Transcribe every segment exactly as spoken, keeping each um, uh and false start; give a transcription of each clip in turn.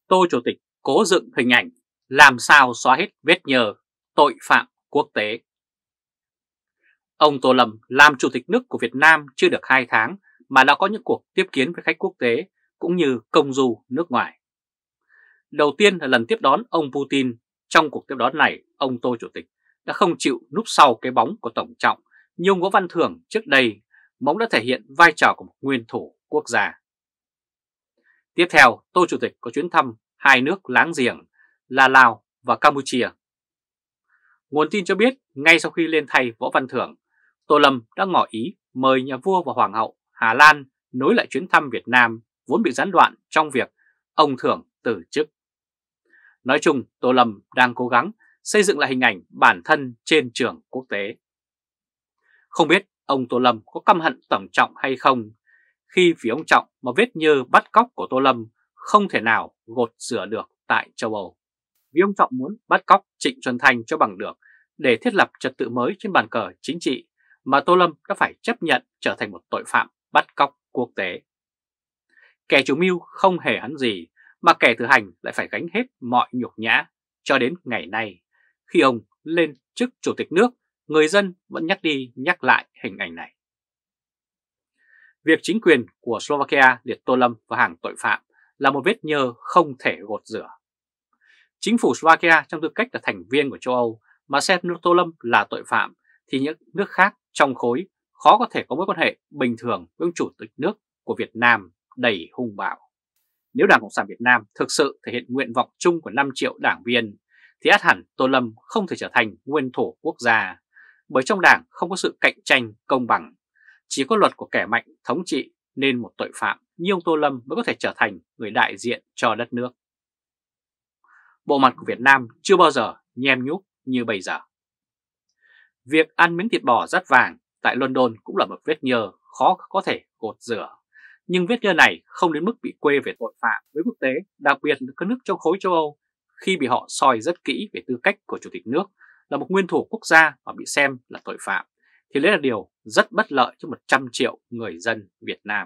Tô Chủ tịch cố dựng hình ảnh làm sao xóa hết vết nhơ tội phạm quốc tế. Ông Tô Lâm làm Chủ tịch nước của Việt Nam chưa được hai tháng mà đã có những cuộc tiếp kiến với khách quốc tế cũng như công du nước ngoài. Đầu tiên là lần tiếp đón ông Putin. Trong cuộc tiếp đón này, ông Tô Chủ tịch đã không chịu núp sau cái bóng của Tổng Trọng như ông Võ Văn Thưởng trước đây, mà ông đã thể hiện vai trò của một nguyên thủ quốc gia. Tiếp theo, Tô Chủ tịch có chuyến thăm hai nước láng giềng là Lào và Campuchia. Nguồn tin cho biết, ngay sau khi lên thay Võ Văn Thưởng, Tô Lâm đã ngỏ ý mời nhà vua và hoàng hậu Hà Lan nối lại chuyến thăm Việt Nam vốn bị gián đoạn trong việc ông Thưởng từ chức. Nói chung, Tô Lâm đang cố gắng xây dựng lại hình ảnh bản thân trên trường quốc tế. Không biết ông Tô Lâm có căm hận Tổng Trọng hay không, khi vì ông Trọng mà vết nhơ bắt cóc của Tô Lâm không thể nào gột rửa được tại châu Âu. Vì ông Trọng muốn bắt cóc Trịnh Xuân Thanh cho bằng được để thiết lập trật tự mới trên bàn cờ chính trị, mà Tô Lâm đã phải chấp nhận trở thành một tội phạm bắt cóc quốc tế. Kẻ chủ mưu không hề hắn gì, mà kẻ thực hành lại phải gánh hết mọi nhục nhã cho đến ngày nay. Khi ông lên chức Chủ tịch nước, người dân vẫn nhắc đi nhắc lại hình ảnh này. Việc chính quyền của Slovakia liệt Tô Lâm vào hàng tội phạm là một vết nhơ không thể gột rửa. Chính phủ Slovakia trong tư cách là thành viên của châu Âu mà xem nước Tô Lâm là tội phạm thì những nước khác trong khối khó có thể có mối quan hệ bình thường với ông Chủ tịch nước của Việt Nam đầy hung bạo. Nếu Đảng Cộng sản Việt Nam thực sự thể hiện nguyện vọng chung của năm triệu đảng viên thì ắt hẳn Tô Lâm không thể trở thành nguyên thủ quốc gia, bởi trong đảng không có sự cạnh tranh công bằng, chỉ có luật của kẻ mạnh thống trị nên một tội phạm như ông Tô Lâm mới có thể trở thành người đại diện cho đất nước. Bộ mặt của Việt Nam chưa bao giờ nhem nhúc như bây giờ. Việc ăn miếng thịt bò rát vàng tại London cũng là một vết nhơ khó có thể gột rửa. Nhưng vết nhơ này không đến mức bị quê về tội phạm với quốc tế, đặc biệt là các nước trong khối châu Âu, khi bị họ soi rất kỹ về tư cách của Chủ tịch nước là một nguyên thủ quốc gia mà bị xem là tội phạm, thì đấy là điều rất bất lợi cho một trăm triệu người dân Việt Nam.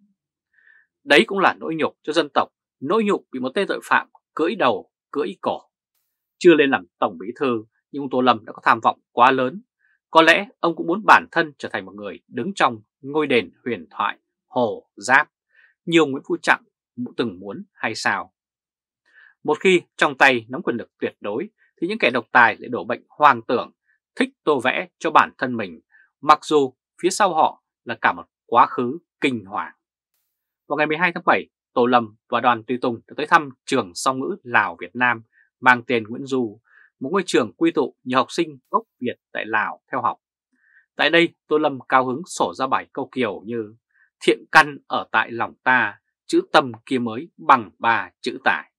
Đấy cũng là nỗi nhục cho dân tộc, nỗi nhục bị một tên tội phạm cưỡi đầu, cưỡi cổ. Chưa lên làm Tổng Bí thư, nhưng ông Tô Lâm đã có tham vọng quá lớn. Có lẽ ông cũng muốn bản thân trở thành một người đứng trong ngôi đền huyền thoại Hồ Giáp, như ông Nguyễn Phú Trọng từng muốn hay sao? Một khi trong tay nắm quyền lực tuyệt đối thì những kẻ độc tài lại đổ bệnh hoang tưởng, thích tô vẽ cho bản thân mình, mặc dù phía sau họ là cả một quá khứ kinh hoàng. Vào ngày mười hai tháng bảy, Tô Lâm và đoàn tùy tùng đã tới thăm trường song ngữ Lào Việt Nam mang tên Nguyễn Du, một ngôi trường quy tụ nhiều học sinh gốc Việt tại Lào theo học. Tại đây, Tô Lâm cao hứng sổ ra bài câu kiều như thiện căn ở tại lòng ta, chữ tâm kia mới bằng ba chữ tài.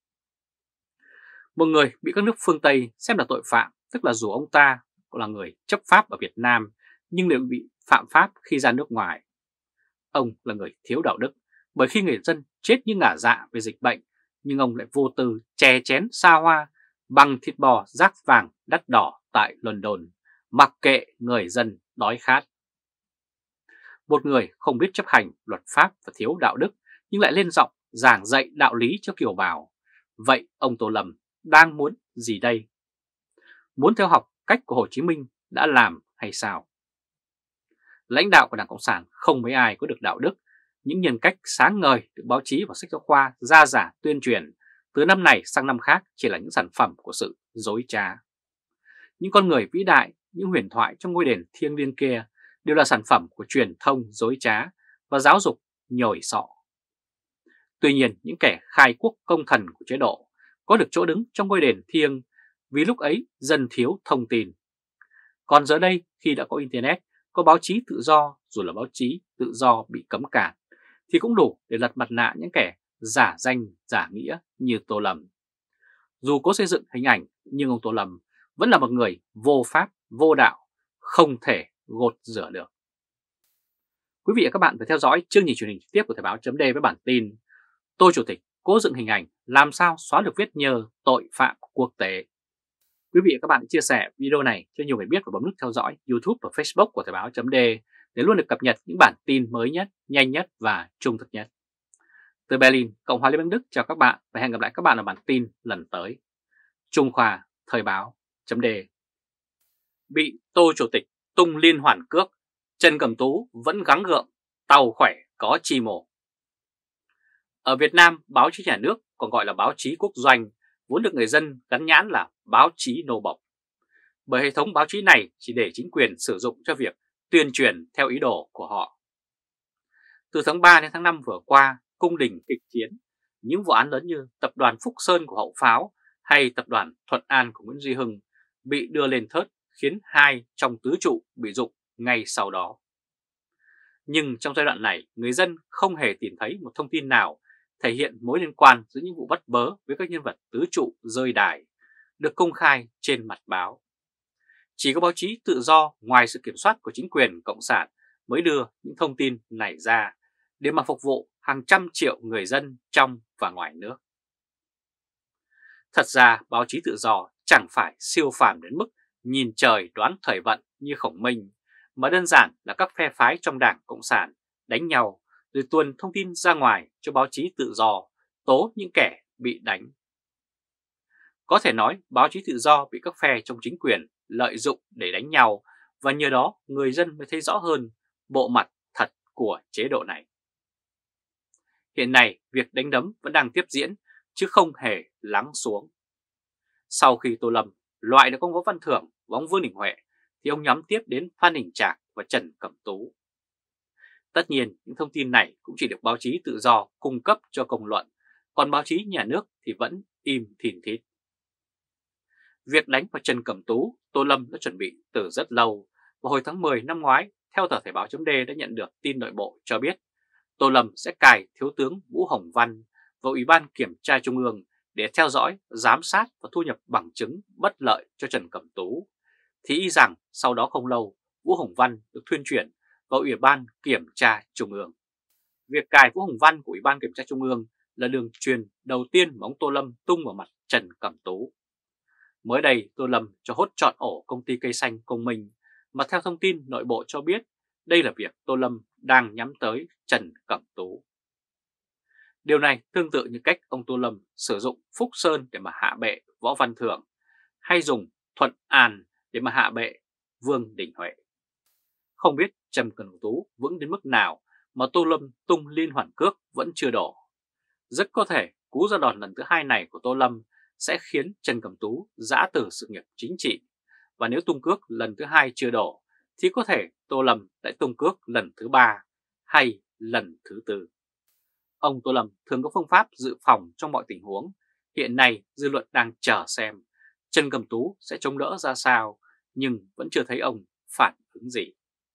Một người bị các nước phương Tây xem là tội phạm, tức là dù ông ta cũng là người chấp pháp ở Việt Nam nhưng đều bị phạm pháp khi ra nước ngoài. Ông là người thiếu đạo đức, bởi khi người dân chết như ngả dạ về dịch bệnh, nhưng ông lại vô tư chè chén xa hoa bằng thịt bò rác vàng đắt đỏ tại London, mặc kệ người dân đói khát. Một người không biết chấp hành luật pháp và thiếu đạo đức nhưng lại lên giọng giảng dạy đạo lý cho kiều bào. Vậy ông Tô Lâm đang muốn gì đây? Muốn theo học cách của Hồ Chí Minh đã làm hay sao? Lãnh đạo của Đảng Cộng sản không mấy ai có được đạo đức. Những nhân cách sáng ngời được báo chí và sách giáo khoa ra giả tuyên truyền từ năm này sang năm khác chỉ là những sản phẩm của sự dối trá. Những con người vĩ đại, những huyền thoại trong ngôi đền thiêng liêng kia đều là sản phẩm của truyền thông dối trá và giáo dục nhồi sọ. Tuy nhiên, những kẻ khai quốc công thần của chế độ có được chỗ đứng trong ngôi đền thiêng vì lúc ấy dân thiếu thông tin. Còn giờ đây, khi đã có Internet, có báo chí tự do, dù là báo chí tự do bị cấm cản, thì cũng đủ để lật mặt nạ những kẻ giả danh, giả nghĩa như Tô Lâm. Dù cố xây dựng hình ảnh, nhưng ông Tô Lâm vẫn là một người vô pháp, vô đạo, không thể gột rửa được. Quý vị và các bạn phải theo dõi chương trình truyền hình trực tiếp của Thời báo chấm D với bản tin Tô Chủ tịch cố dựng hình ảnh làm sao xóa được vết nhơ tội phạm quốc tế. Quý vị và các bạn chia sẻ video này cho nhiều người biết và bấm nút theo dõi YouTube và Facebook của Thời báo chấm D để luôn được cập nhật những bản tin mới nhất, nhanh nhất và trung thực nhất. Từ Berlin, Cộng hòa Liên bang Đức chào các bạn và hẹn gặp lại các bạn ở bản tin lần tới. Trung Khoa, Thời báo, chấm đề. Bị Tô Chủ tịch tung liên hoàn cước, Trần Cẩm Tú vẫn gắng gượng, tàu khỏe có chi mổ. Ở Việt Nam, báo chí nhà nước, còn gọi là báo chí quốc doanh, vốn được người dân gắn nhãn là báo chí nô bộc. Bởi hệ thống báo chí này chỉ để chính quyền sử dụng cho việc tuyên truyền theo ý đồ của họ. Từ tháng ba đến tháng năm vừa qua, cung đình kịch chiến, những vụ án lớn như tập đoàn Phúc Sơn của Hậu Pháo hay tập đoàn Thuận An của Nguyễn Duy Hưng bị đưa lên thớt, khiến hai trong tứ trụ bị rụng ngay sau đó. Nhưng trong giai đoạn này, người dân không hề tìm thấy một thông tin nào thể hiện mối liên quan giữa những vụ bắt bớ với các nhân vật tứ trụ rơi đài được công khai trên mặt báo. Chỉ có báo chí tự do ngoài sự kiểm soát của chính quyền cộng sản mới đưa những thông tin này ra để mà phục vụ hàng trăm triệu người dân trong và ngoài nước. Thật ra báo chí tự do chẳng phải siêu phàm đến mức nhìn trời đoán thời vận như Khổng Minh, mà đơn giản là các phe phái trong Đảng Cộng sản đánh nhau rồi tuồn thông tin ra ngoài cho báo chí tự do tố những kẻ bị đánh. Có thể nói báo chí tự do bị các phe trong chính quyền lợi dụng để đánh nhau, và nhờ đó người dân mới thấy rõ hơn bộ mặt thật của chế độ này. Hiện nay việc đánh đấm vẫn đang tiếp diễn chứ không hề lắng xuống. Sau khi Tô Lâm loại được ông Võ Văn Thưởng và ông Vương Đình Huệ thì ông nhắm tiếp đến Phan Đình Trạc và Trần Cẩm Tú. Tất nhiên những thông tin này cũng chỉ được báo chí tự do cung cấp cho công luận, còn báo chí nhà nước thì vẫn im thìn thít. Việc đánh vào Trần Cẩm Tú, Tô Lâm đã chuẩn bị từ rất lâu, và hồi tháng mười năm ngoái, theo tờ Thời báo chấm D đã nhận được tin nội bộ cho biết Tô Lâm sẽ cài Thiếu tướng Vũ Hồng Văn vào Ủy ban Kiểm tra Trung ương để theo dõi, giám sát và thu nhập bằng chứng bất lợi cho Trần Cẩm Tú. Thì ý rằng sau đó không lâu, Vũ Hồng Văn được thuyên chuyển vào Ủy ban Kiểm tra Trung ương. Việc cài Vũ Hồng Văn của Ủy ban Kiểm tra Trung ương là đường truyền đầu tiên mà ông Tô Lâm tung vào mặt Trần Cẩm Tú. Mới đây, Tô Lâm cho hốt trọn ổ công ty cây xanh Công Minh, mà theo thông tin nội bộ cho biết, đây là việc Tô Lâm đang nhắm tới Trần Cẩm Tú. Điều này tương tự như cách ông Tô Lâm sử dụng Phúc Sơn để mà hạ bệ Võ Văn Thưởng, hay dùng Thuận An để mà hạ bệ Vương Đình Huệ. Không biết Trần Cẩm Tú vững đến mức nào mà Tô Lâm tung liên hoàn cước vẫn chưa đổ. Rất có thể cú ra đòn lần thứ hai này của Tô Lâm sẽ khiến Trần Cẩm Tú giã từ sự nghiệp chính trị, và nếu tung cước lần thứ hai chưa đổ thì có thể Tô Lâm lại tung cước lần thứ ba hay lần thứ tư. Ông Tô Lâm thường có phương pháp dự phòng trong mọi tình huống. Hiện nay dư luận đang chờ xem Trần Cẩm Tú sẽ chống đỡ ra sao, nhưng vẫn chưa thấy ông phản ứng gì.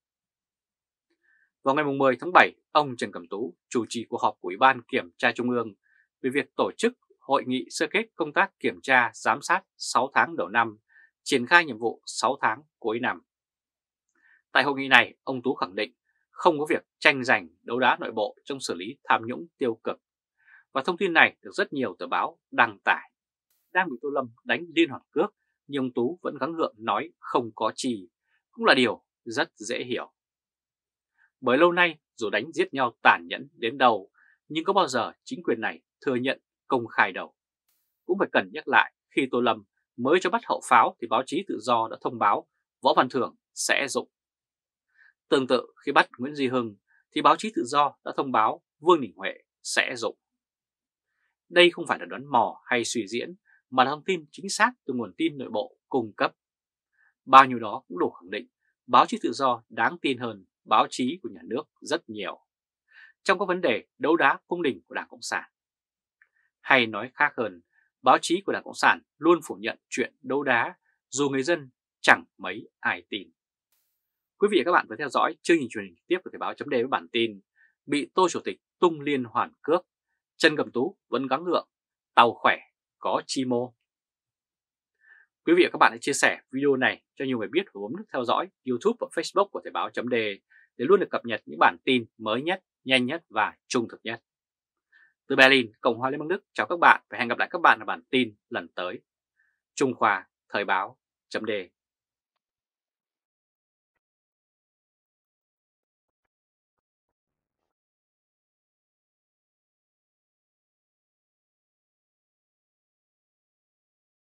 Vào ngày mười tháng bảy, ông Trần Cẩm Tú chủ trì cuộc họp của Ủy ban Kiểm tra Trung ương về việc tổ chức hội nghị sơ kết công tác kiểm tra giám sát sáu tháng đầu năm, triển khai nhiệm vụ sáu tháng cuối năm. Tại hội nghị này, ông Tú khẳng định không có việc tranh giành đấu đá nội bộ trong xử lý tham nhũng tiêu cực. Và thông tin này được rất nhiều tờ báo đăng tải. Đang bị Tô Lâm đánh liên hoàn cước, nhưng ông Tú vẫn gắng gượng nói không có chi, cũng là điều rất dễ hiểu. Bởi lâu nay dù đánh giết nhau tàn nhẫn đến đâu, nhưng có bao giờ chính quyền này thừa nhận công khai đâu. Cũng phải cần nhắc lại, khi Tô Lâm mới cho bắt Hậu Pháo thì báo chí tự do đã thông báo Võ Văn Thưởng sẽ rụng. Tương tự khi bắt Nguyễn Duy Hưng thì báo chí tự do đã thông báo Vương Đình Huệ sẽ rụng. Đây không phải là đoán mò hay suy diễn, mà là thông tin chính xác từ nguồn tin nội bộ cung cấp. Bao nhiêu đó cũng đủ khẳng định báo chí tự do đáng tin hơn báo chí của nhà nước rất nhiều trong các vấn đề đấu đá cung đình của Đảng Cộng sản. Hay nói khác hơn, báo chí của Đảng Cộng sản luôn phủ nhận chuyện đấu đá dù người dân chẳng mấy ai tin. Quý vị và các bạn vừa theo dõi chương trình truyền hình trực tiếp của Thời báo chấm D với bản tin bị Tô Chủ tịch tung liên hoàn cước, Trần Cẩm Tú vẫn gắng gượng, tàu khỏe có chi mô. Quý vị và các bạn hãy chia sẻ video này cho nhiều người biết và bấm nút theo dõi YouTube và Facebook của Thời báo chấm D để luôn được cập nhật những bản tin mới nhất, nhanh nhất và trung thực nhất. Từ Berlin, Cộng hòa Liên bang Đức chào các bạn và hẹn gặp lại các bạn ở bản tin lần tới. Trung Khoa, Thời báo chấm D.